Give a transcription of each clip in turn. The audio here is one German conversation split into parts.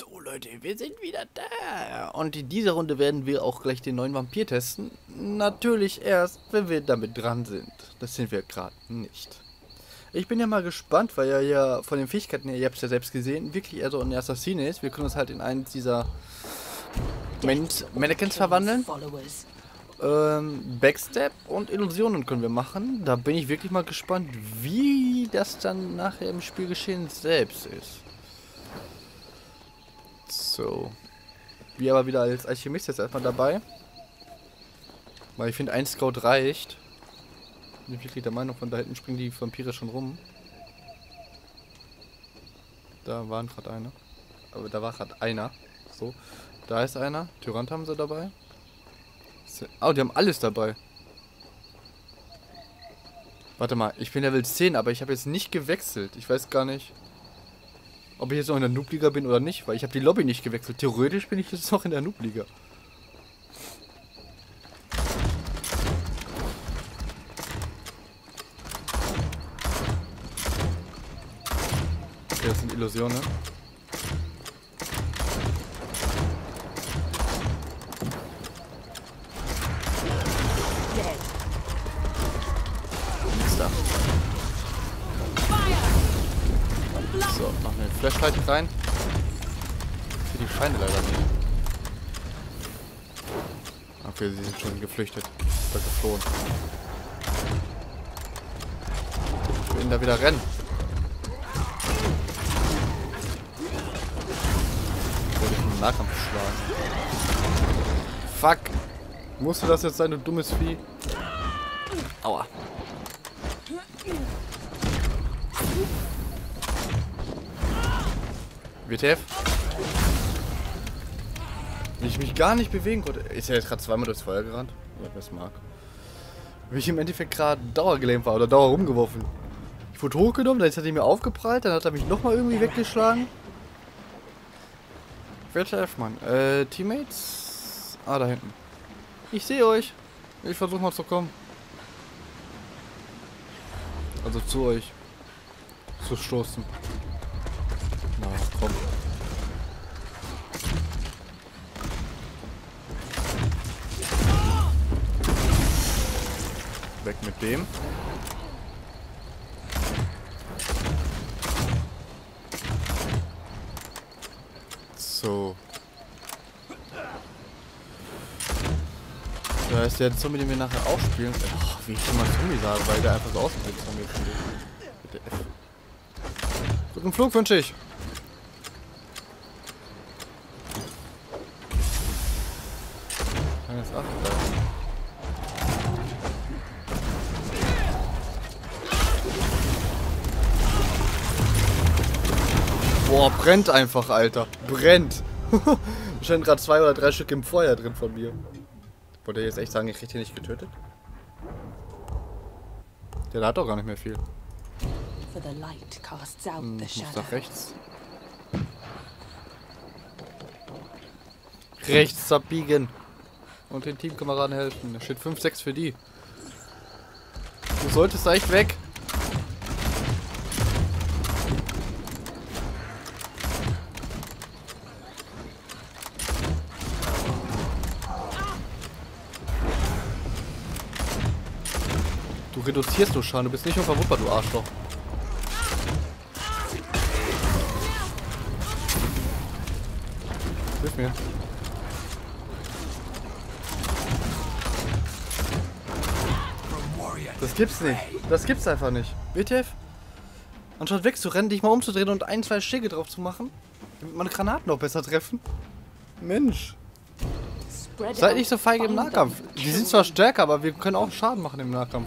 So Leute, wir sind wieder da. Und in dieser Runde werden wir auch gleich den neuen Vampir testen. Natürlich erst, wenn wir damit dran sind. Das sind wir gerade nicht. Ich bin ja mal gespannt, weil er ja von den Fähigkeiten her, ihr habt es ja selbst gesehen, wirklich eher so ein Assassine ist. Wir können uns halt in einen dieser Mannequins verwandeln. Backstab und Illusionen können wir machen. Da bin ich wirklich mal gespannt, wie das dann nachher im Spielgeschehen selbst ist. So. Wir aber wieder als Alchemist jetzt erstmal dabei. Weil ich finde, ein Scout reicht. Bin ich wirklich der Meinung, von da hinten springen die Vampire schon rum. Da waren gerade einer. Aber da war gerade einer. So. Da ist einer. Tyrant haben sie dabei. Oh, die haben alles dabei. Warte mal, ich bin Level 10, aber ich habe jetzt nicht gewechselt. Ich weiß gar nicht, ob ich jetzt noch in der Noob-Liga bin oder nicht, weil ich habe die Lobby nicht gewechselt. Theoretisch bin ich jetzt noch in der Noob-Liga. Okay, das sind Illusionen. So, noch eine Flashlight rein. Für die Feinde leider nicht. Okay, sie sind schon geflüchtet. Oder geflohen. Ich will ihn da wieder rennen. Wollte ich im Nahkampf schlagen. Fuck! Musste das jetzt sein, du dummes Vieh? Aua. WTF? Wie ich mich gar nicht bewegen konnte. Ist ja jetzt gerade zweimal durchs Feuer gerannt. Oder wer es mag. Wie ich im Endeffekt gerade dauergelähmt war oder dauer rumgeworfen. Ich wurde hochgenommen, dann hat er mir aufgeprallt, dann hat er mich nochmal irgendwie weggeschlagen. WTF, Mann. Teammates? Ah, da hinten. Ich sehe euch. Ich versuche mal zu kommen. Also zu euch. Zu stoßen. Na, komm. Weg mit dem. So. Da ist der Zombie, den wir nachher auch spielen. Oh, wie ich immer Zombie sage, weil der einfach so aussieht wie Zombie. Bitte F. Guten Flug wünsche ich. Jetzt achten. Boah, brennt einfach, Alter. Brennt. Wahrscheinlich gerade 2 oder 3 Stück im Feuer drin von mir. Wollte jetzt echt sagen, ich krieg den nicht getötet? Der hat doch gar nicht mehr viel. Ich muss nach rechts. Rechts abbiegen. Und den Teamkameraden helfen. Da steht 5-6 für die. Du solltest echt weg. Du reduzierst nur Schaden. Du bist nicht unverwundbar, du Arschloch. Hilf mir. Das gibt's nicht. Das gibt's einfach nicht. WTF? Anstatt wegzurennen, dich mal umzudrehen und 1, 2 Schläge drauf zu machen, damit meine Granaten noch besser treffen. Mensch. Seid nicht so feige im Nahkampf. Die sind zwar stärker, aber wir können auch Schaden machen im Nahkampf.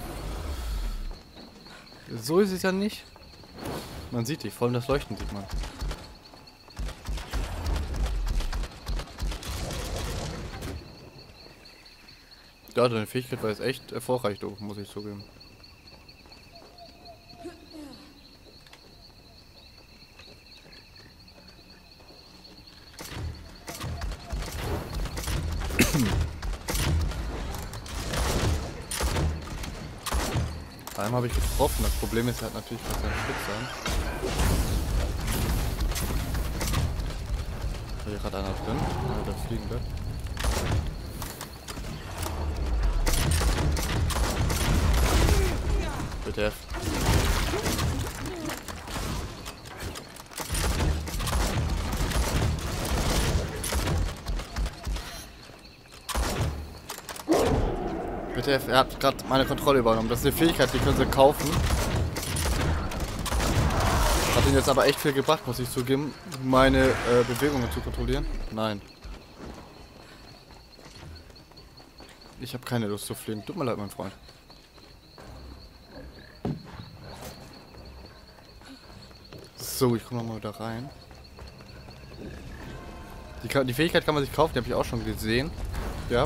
So ist es ja nicht. Man sieht dich, vor allem das Leuchten sieht man. Ja, deine Fähigkeit war jetzt echt erfolgreich, du, muss ich zugeben. Einmal habe ich getroffen. Das Problem ist halt natürlich, was sein Schicksal. War hier gerade einer drin? Ah, der Fliegende. WTF. WTF, er hat gerade meine Kontrolle übernommen. Das ist eine Fähigkeit, die können sie kaufen. Hat ihnen jetzt aber echt viel gebracht, muss ich zugeben, meine Bewegungen zu kontrollieren. Nein. Ich habe keine Lust zu fliegen. Tut mir leid, mein Freund. So, ich komme mal da rein. Die Fähigkeit kann man sich kaufen, die habe ich auch schon gesehen. Ja.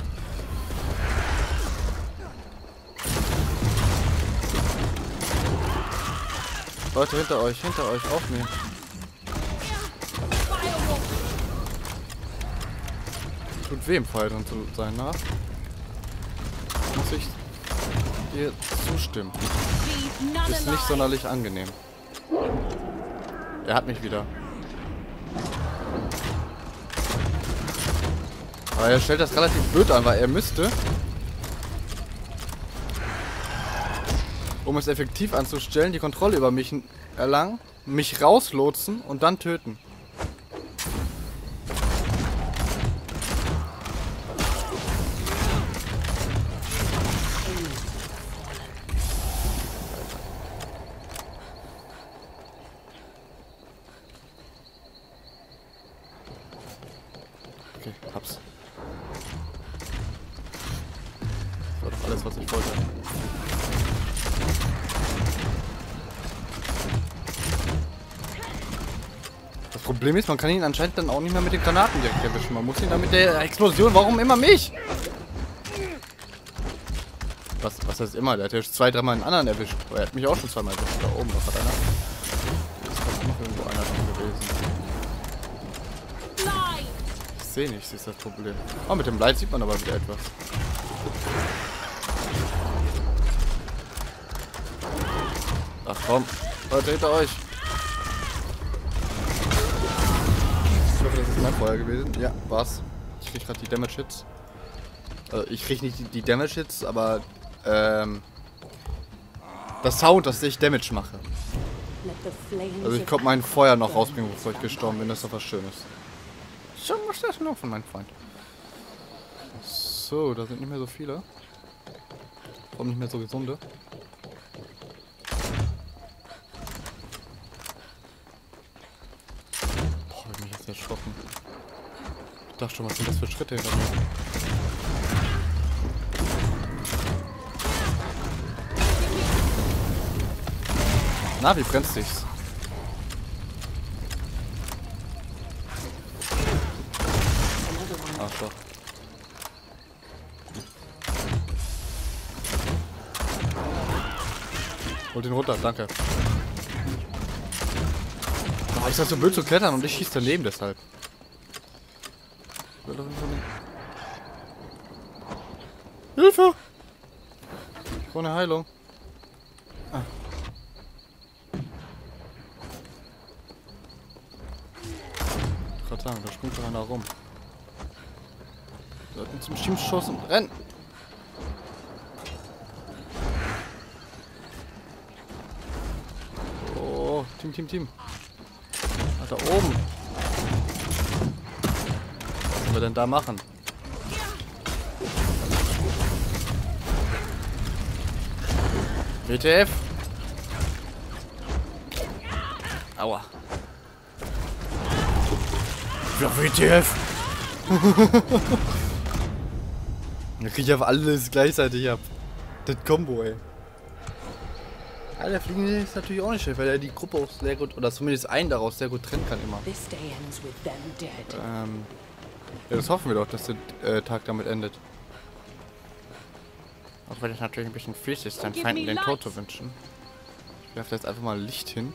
Leute, hinter euch, aufnehmen. Tut weh, im Fall drin zu sein, na? Muss ich dir zustimmen. Ist nicht sonderlich angenehm. Er hat mich wieder. Aber er stellt das relativ blöd an, weil er müsste, um es effektiv anzustellen, die Kontrolle über mich erlangen, mich rauslotsen und dann töten. Okay, hab's. Das war doch alles, was ich wollte. Das Problem ist, man kann ihn anscheinend dann auch nicht mehr mit den Granaten direkt erwischen. Man muss ihn dann mit der Explosion... Warum immer mich? Was heißt immer? Der hat ja 2-3 Mal einen anderen erwischt. Aber er hat mich auch schon 2-mal erwischt. Da oben noch hat einer. Ist noch irgendwo einer drin gewesen. Ich sehe nichts, ist das Problem. Oh, mit dem Light sieht man aber wieder etwas. Ach komm. Leute, hinter euch. Ich hoffe, das ist mein Feuer gewesen. Ja, war's. Ich krieg gerade die Damage Hits. Ich krieg nicht die Damage Hits, aber das Sound, dass ich Damage mache. Also ich konnte mein Feuer noch rausbringen, bevor ich gestorben bin. Das ist doch was Schönes. Schon muss das noch von meinem Freund. So, da sind nicht mehr so viele. Warum nicht mehr so gesunde? Boah, ich bin mich jetzt erschrocken. Ich dachte schon, was sind das für Schritte hinter mir? Na, wie brennt sich's? Ach doch. Holt ihn runter, danke. Oh, ist das so blöd zu klettern und ich schieße daneben deshalb. Hilfe! Ohne Heilung. Ah. Ich wollte sagen, da springt doch einer rum. Sollten zum Schimpfschuss und rennen. Oh, Team. Ah, da oben. Was sollen wir denn da machen? WTF? Aua. Ja, WTF! Da krieg ich aber alles gleichzeitig ab. Das Combo, ey. Ja, der Fliegende ist natürlich auch nicht schlecht, weil er die Gruppe auch sehr gut, oder zumindest einen daraus sehr gut trennen kann immer. Ja, das hoffen wir doch, dass der Tag damit endet. Auch wenn es natürlich ein bisschen fies ist, seinen Feinden den Tod zu wünschen. Ich werfe jetzt einfach mal Licht hin.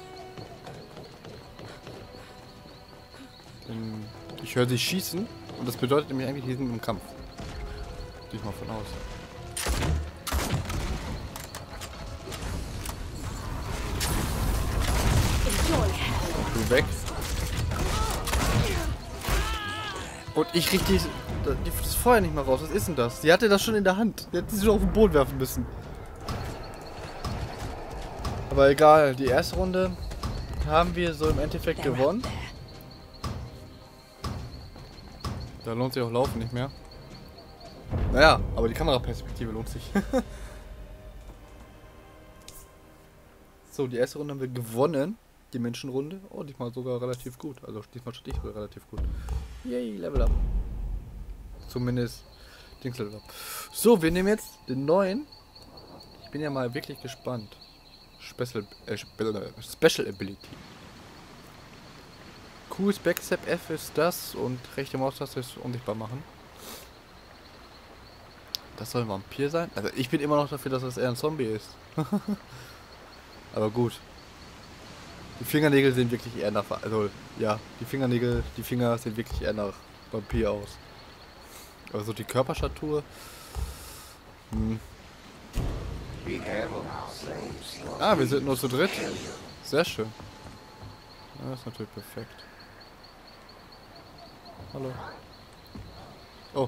Denn ich höre sie schießen und das bedeutet nämlich eigentlich, die sind im Kampf. Gehe ich mal von aus. Du weg. Und ich richtig das Feuer nicht mal raus. Was ist denn das? Die hatte das schon in der Hand. Die hätte sie schon auf den Boden werfen müssen. Aber egal, die erste Runde haben wir so im Endeffekt gewonnen. Da lohnt sich auch Laufen nicht mehr. Naja, aber die Kameraperspektive lohnt sich. So, die erste Runde haben wir gewonnen. Die Menschenrunde. Oh, diesmal sogar relativ gut. Also diesmal schon ich sogar relativ gut. Yay, Level Up. Zumindest Dings Level Up. So, wir nehmen jetzt den neuen. Ich bin ja mal wirklich gespannt. Special Ability. Q ist Backstep, F ist das und rechte Maustaste ist unsichtbar machen. Das soll ein Vampir sein? Also ich bin immer noch dafür, dass das eher ein Zombie ist. Aber gut. Die Fingernägel sehen wirklich eher nach... Also, ja, die Finger sehen wirklich eher nach Vampir aus. Also die Körperstatur... Ah, wir sind nur zu dritt. Sehr schön. Ja, das ist natürlich perfekt. Hallo. Oh.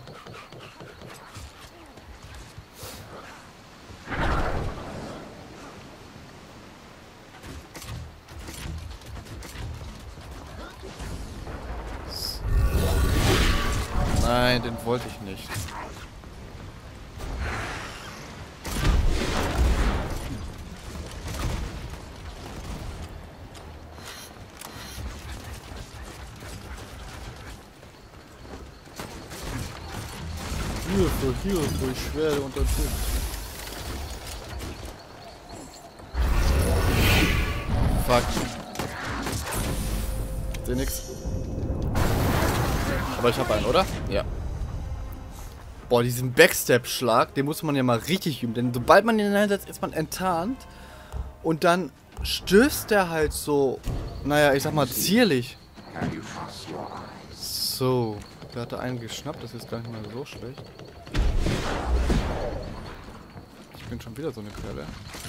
Nein, den wollte ich nicht. Hilfe, ich werde unterdrückt. Fuck. Seh nix. Aber ich habe einen, oder? Ja. Boah, diesen Backstep-Schlag, den muss man ja mal richtig üben. Denn sobald man ihn einsetzt, ist man enttarnt. Und dann stößt der halt so, naja, ich sag mal zierlich. So, der hatte einen geschnappt, das ist gar nicht mal so schlecht. Ich bin schon wieder so eine Quelle.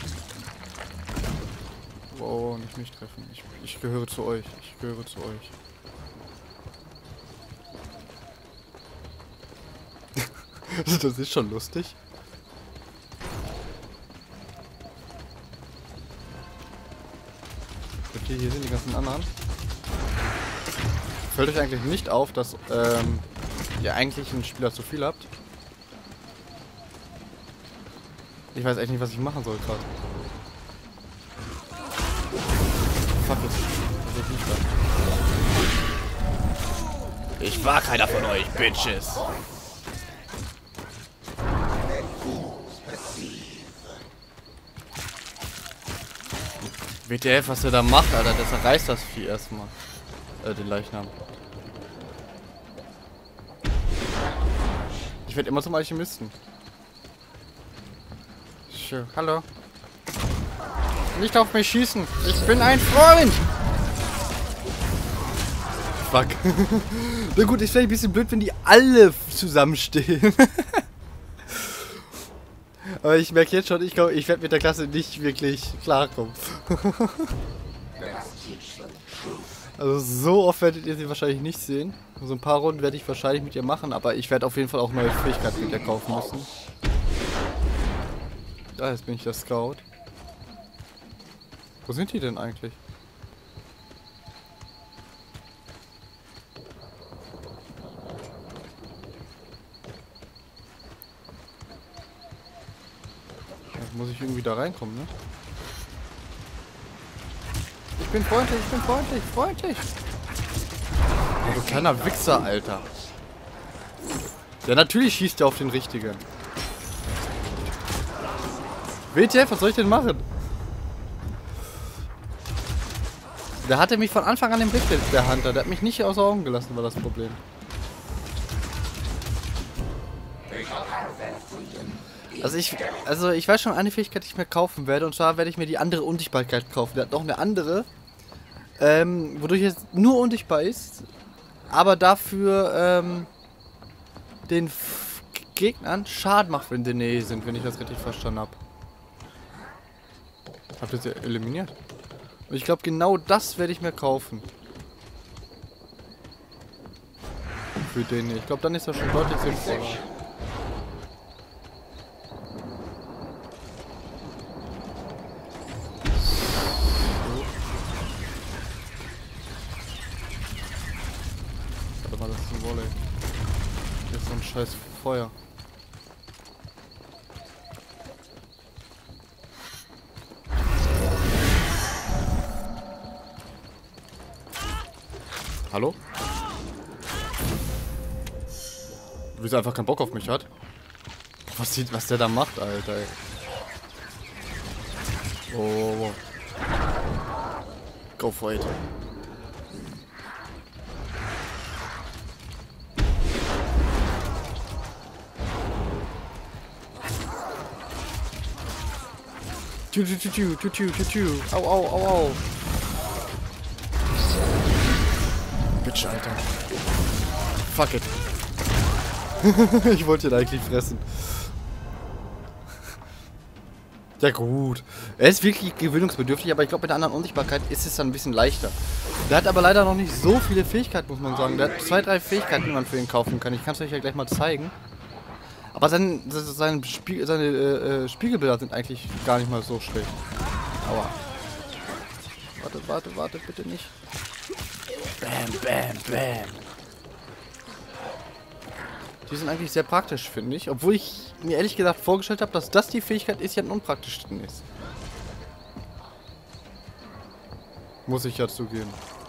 Wow, nicht mich treffen. Ich gehöre zu euch. Ich gehöre zu euch. Das ist schon lustig. Okay, hier sind die ganzen anderen. Fällt euch eigentlich nicht auf, dass ihr eigentlich einen Spieler zu viel habt? Ich weiß echt nicht, was ich machen soll gerade. Fuck it. Ich war keiner von euch, Bitches. WTF, was der da macht, Alter, der zerreißt das Vieh erstmal. Den Leichnam. Ich werde immer zum Alchemisten. Schön. Hallo. Nicht auf mich schießen. Ich bin ein Freund. Fuck. Na gut, ist vielleicht ein bisschen blöd, wenn die alle zusammenstehen. Aber ich merke jetzt schon, ich glaube, ich werde mit der Klasse nicht wirklich klarkommen. Also so oft werdet ihr sie wahrscheinlich nicht sehen. So ein paar Runden werde ich wahrscheinlich mit ihr machen, aber ich werde auf jeden Fall auch neue Fähigkeiten mit ihr kaufen müssen. Da, jetzt bin ich der Scout. Wo sind die denn eigentlich? Jetzt muss ich irgendwie da reinkommen, ne? Ich bin freundlich, freundlich. Oh, du kleiner Wichser, Alter. Ja, natürlich schießt er auf den Richtigen. WTF, was soll ich denn machen? Der hatte mich von Anfang an im Blick, der Hunter. Der hat mich nicht außer Augen gelassen, war das Problem. Also ich weiß schon eine Fähigkeit, die ich mir kaufen werde. Und zwar werde ich mir die andere Unsichtbarkeit kaufen. Der hat noch eine andere. Wodurch es nur unsichtbar ist. Aber dafür den Gegnern Schaden macht, wenn sie in der Nähe sind, wenn ich das richtig verstanden habe. Habt ihr sie eliminiert? Und ich glaube, genau das werde ich mir kaufen. für den hier. Ich glaube, dann ist er schon deutlich sinnvoller. Warte mal, das ist ein Volley. Hier ist so ein scheiß Feuer. Hallo? Wie er einfach keinen Bock auf mich hat. Was der da macht, Alter, ey. Oh. Go for it. Au. Bitch, Alter. Fuck it. Ich wollte ihn eigentlich fressen. Ja gut. Er ist wirklich gewöhnungsbedürftig, aber ich glaube, mit der anderen Unsichtbarkeit ist es dann ein bisschen leichter. Der hat aber leider noch nicht so viele Fähigkeiten, muss man sagen. Der hat 2, 3 Fähigkeiten, die man für ihn kaufen kann. Ich kann es euch ja gleich mal zeigen. Aber seine Spiegelbilder sind eigentlich gar nicht mal so schlecht. Aua. Warte, bitte nicht. Bam. Die sind eigentlich sehr praktisch, finde ich. Obwohl ich mir ehrlich gesagt vorgestellt habe, dass das die Fähigkeit ist, die am unpraktischsten ist. Muss ich ja zugeben.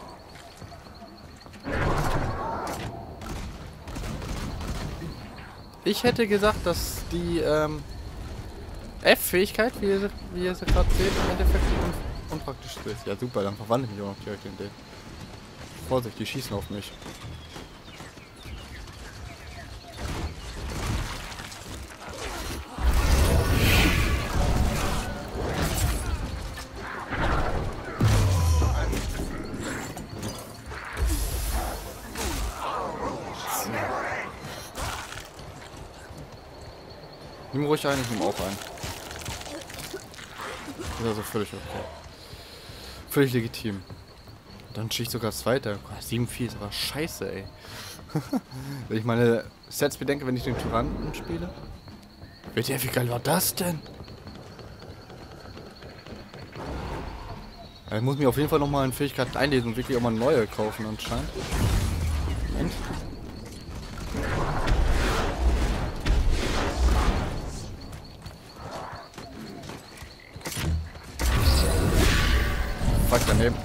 Ich hätte gesagt, dass die F-Fähigkeit, wie ihr sie gerade seht, im Endeffekt unpraktisch ist. Ja super, dann verwandle ich mich auch noch direkt in den. Vorsicht, die schießen auf mich. Nimm ruhig ein, ich nehme auch ein. Ist also völlig okay. Völlig legitim. Dann schießt sogar das zweite. 7-4 ist aber scheiße, ey. Wenn ich meine Sets bedenke, wenn ich den Tyrannen spiele. WTF, wie geil war das denn? Ich muss mir auf jeden Fall nochmal in Fähigkeiten einlesen und wirklich auch mal neue kaufen anscheinend. Moment. Fuck, daneben.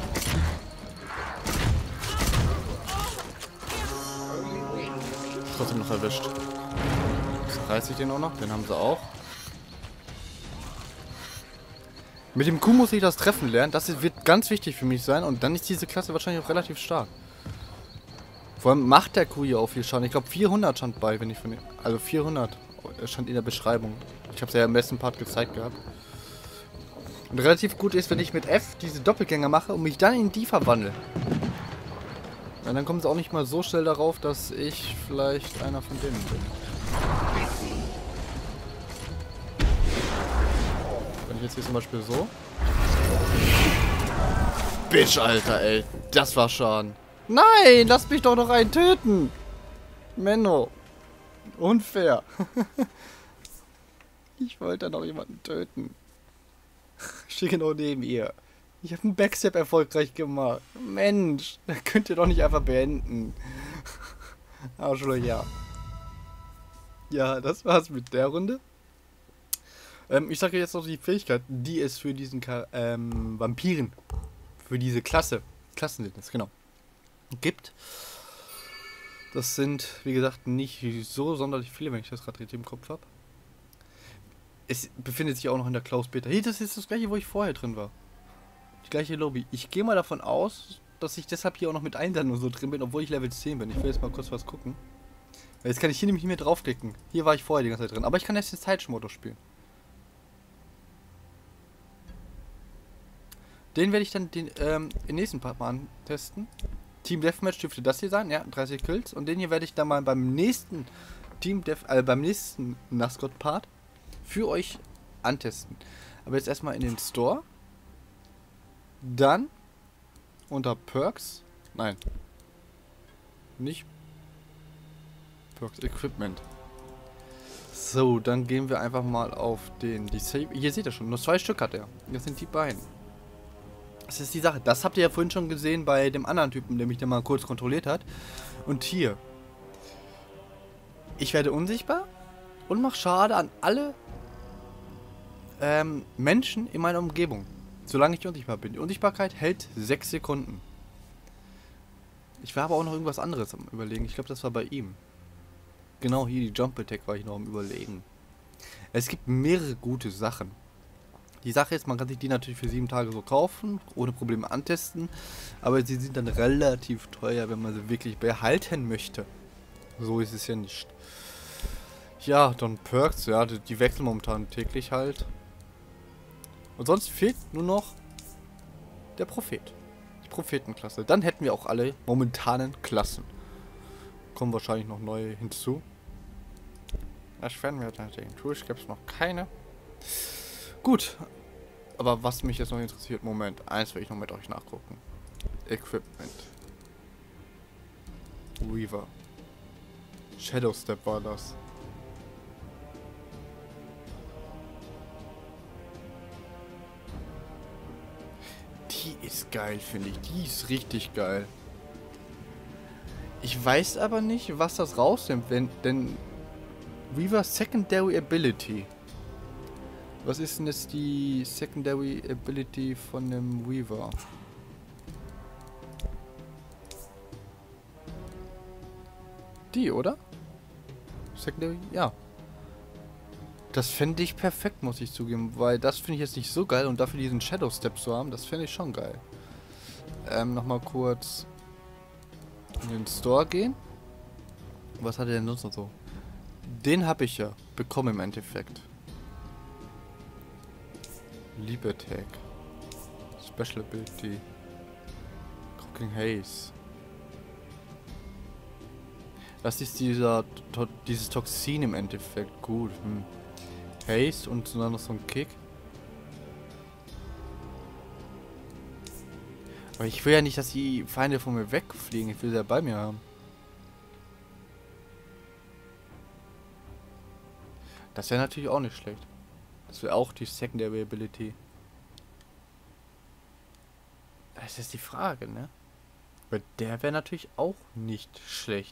Trotzdem noch erwischt. Jetzt reiße ich den auch noch. Den haben sie auch. Mit dem Q muss ich das Treffen lernen. Das wird ganz wichtig für mich sein. Und dann ist diese Klasse wahrscheinlich auch relativ stark. Vor allem macht der Q hier auch viel Schaden. Ich glaube 400 stand bei, wenn ich von... Also 400 stand in der Beschreibung. Ich habe es ja im besten Part gezeigt gehabt. Und relativ gut ist, wenn ich mit F diese Doppelgänger mache und mich dann in die verwandle. Ja, dann kommen sie auch nicht mal so schnell darauf, dass ich vielleicht einer von denen bin. Wenn ich jetzt hier zum Beispiel so... Bitch, Alter, ey. Das war Schaden. Nein, lass mich doch noch einen töten. Menno. Unfair. Ich wollte noch jemanden töten. Ich stehe genau neben ihr. Ich habe einen Backstep erfolgreich gemacht. Mensch, da könnt ihr doch nicht einfach beenden. Arschloch, ja. Ja, das war's mit der Runde. Ich sage jetzt noch die Fähigkeit, die es für diesen Vampiren, für diese Klassen sind es, genau, gibt. Das sind, wie gesagt, nicht so sonderlich viele, wenn ich das gerade richtig im Kopf habe. Es befindet sich auch noch in der Klaus Beta. Hey, das ist das gleiche, wo ich vorher drin war. Die gleiche Lobby. Ich gehe mal davon aus, dass ich deshalb hier auch noch mit Einsern und so drin bin, obwohl ich Level 10 bin. Ich will jetzt mal kurz was gucken. Weil jetzt kann ich hier nämlich nicht mehr draufklicken. Hier war ich vorher die ganze Zeit drin. Aber ich kann jetzt den Zeitmodus spielen. Den werde ich dann im nächsten Part mal antesten. Team Deathmatch dürfte das hier sein. Ja, 30 Kills. Und den hier werde ich dann mal beim nächsten beim nächsten Nascot-Part für euch antesten. Aber jetzt erstmal in den Store. Dann unter Perks. Nein. Nicht Perks Equipment. So, dann gehen wir einfach mal auf die Save. Hier seht ihr schon, nur 2 Stück hat er. Das sind die beiden. Das ist die Sache. Das habt ihr ja vorhin schon gesehen bei dem anderen Typen, der mich da mal kurz kontrolliert hat. Und hier. Ich werde unsichtbar und mache Schade an alle Menschen in meiner Umgebung. Solange ich unsichtbar bin. Die Unsichtbarkeit hält 6 Sekunden. Ich war aber auch noch irgendwas anderes am Überlegen. Ich glaube, das war bei ihm. Genau hier, die Jump Attack war ich noch am Überlegen. Es gibt mehrere gute Sachen. Die Sache ist, man kann sich die natürlich für 7 Tage so kaufen, ohne Probleme antesten. Aber sie sind dann relativ teuer, wenn man sie wirklich behalten möchte. So ist es ja nicht. Ja, dann Perks, ja, die wechseln momentan täglich halt. Und sonst fehlt nur noch der Prophet. Die Prophetenklasse. Dann hätten wir auch alle momentanen Klassen. Kommen wahrscheinlich noch neue hinzu. Das werden wir dann sehen. Tours gibt es noch keine. Gut. Aber was mich jetzt noch interessiert, Moment. Eins will ich noch mit euch nachgucken. Equipment. Weaver. Shadow Step war das. Die ist geil, finde ich. Die ist richtig geil. Ich weiß aber nicht, was das rausnimmt, denn Weaver Secondary Ability. Was ist denn jetzt die Secondary Ability von dem Weaver? Die, oder? Secondary? Ja. Das fände ich perfekt, muss ich zugeben, weil das finde ich jetzt nicht so geil und dafür diesen Shadow Step zu haben, das fände ich schon geil. Nochmal kurz in den Store gehen. Was hat er denn sonst noch so? Den habe ich ja bekommen im Endeffekt. Leap Attack. Special Ability. Cooking Haze. Das ist dieses Toxin im Endeffekt. Gut. Haze und dann noch so ein Kick. Aber ich will ja nicht, dass die Feinde von mir wegfliegen. Ich will sie ja bei mir haben. Das wäre natürlich auch nicht schlecht. Das wäre auch die Secondary Ability. Das ist die Frage, ne? Weil der wäre natürlich auch nicht schlecht.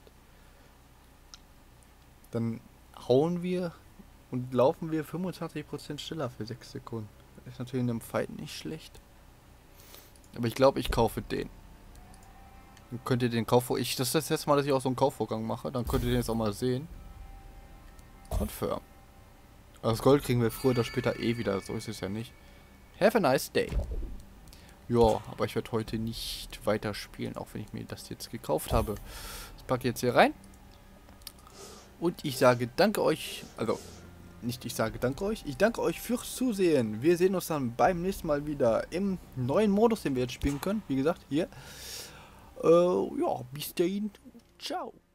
Dann hauen wir und laufen wir 25% schneller für 6 Sekunden. Das ist natürlich in einem Fight nicht schlecht. Aber ich glaube, ich kaufe den. Dann könnt ihr den Kaufvorgang... Das ist das letzte Mal, dass ich auch so einen Kaufvorgang mache. Dann könnt ihr den jetzt auch mal sehen. Confirm. Also das Gold kriegen wir früher oder später eh wieder. So ist es ja nicht. Have a nice day. Ja, aber ich werde heute nicht weiter spielen, auch wenn ich mir das jetzt gekauft habe. Das packe ich jetzt hier rein. Und ich sage danke euch. Also, nicht ich sage danke euch. Ich danke euch fürs Zusehen. Wir sehen uns dann beim nächsten Mal wieder im neuen Modus, den wir jetzt spielen können. Wie gesagt, hier. Ja, bis dahin. Ciao.